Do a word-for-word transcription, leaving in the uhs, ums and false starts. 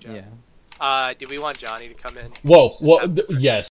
job. Yeah. Uh, do we want Johnny to come in? Whoa, well, yes.